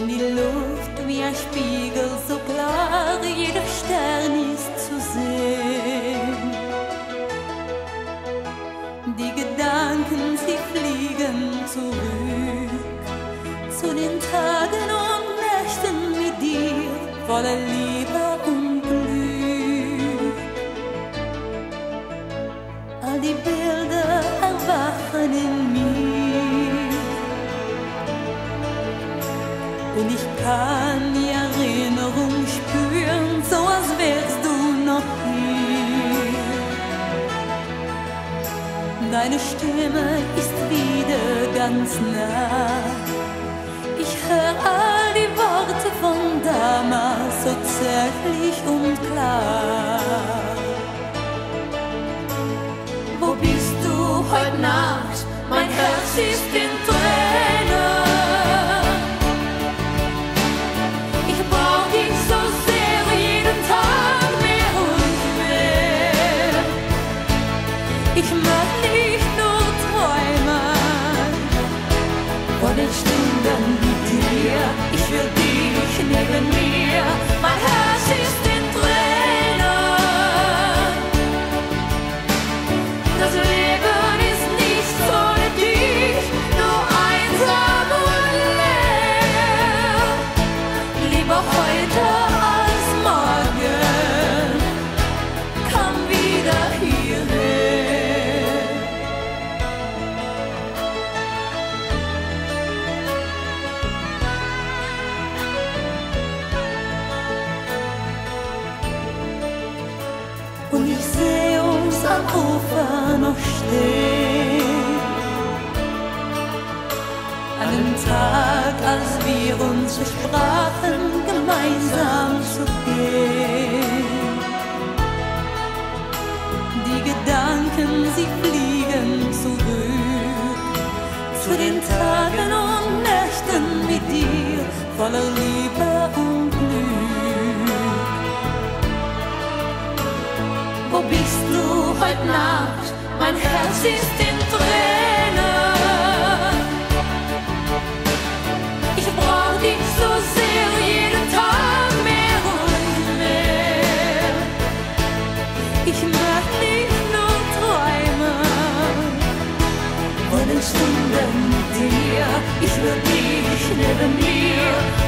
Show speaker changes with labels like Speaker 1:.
Speaker 1: Und die Luft wie ein Spiegel, so klar, jeder Stern ist zu sehen. Die Gedanken, sie fliegen zurück zu den Tagen und Nächten mit dir, voller Liebe und Glück. All die Bilder erwachen in mir und ich kann die Erinnerung spüren, so als wärst du noch hier. Deine Stimme ist wieder ganz nah. Ich höre all die Worte von damals so zärtlich und klar. Wo bist du heute Nacht? Mein Herz ist in Tränen. Ich brauch dich so sehr, jeden Tag mehr und mehr. Ich mag nicht nur träumen von den Stunden mit dir. Ich will dich neben mir. Mein Herz ist in Tränen. Das Leben ist nicht ohne dich, nur einsam und leer. Lieber heute als morgen, komm wieder hierher. Und ich sehe uns am Ufer noch stehen, an dem Tag, als wir uns versprachen, gemeinsam zu gehen. Die Gedanken, sie fliegen zurück zu den Tagen und Nächten mit dir, voller Liebe und Glück. Wo bist du heute Nacht? Mein Herz ist in Tränen. Ich brauch dich so sehr, jeden Tag mehr und mehr. Ich mag nicht nur träumen von den Stunden mit dir. Ich will dich neben mir.